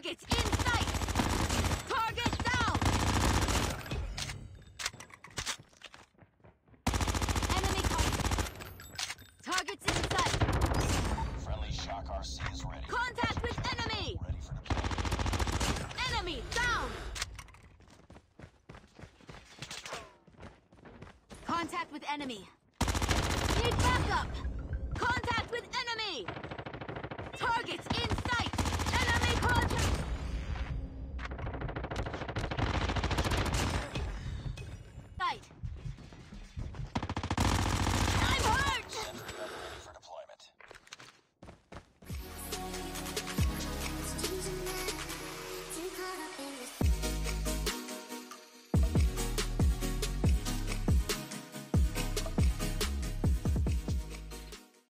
Targets in sight! Target down! Enemy contact! Targets in sight! Friendly Shock RC is ready. Contact with enemy! Ready for deployment. Enemy down! Contact with enemy. Need backup! Contact with enemy! Targets in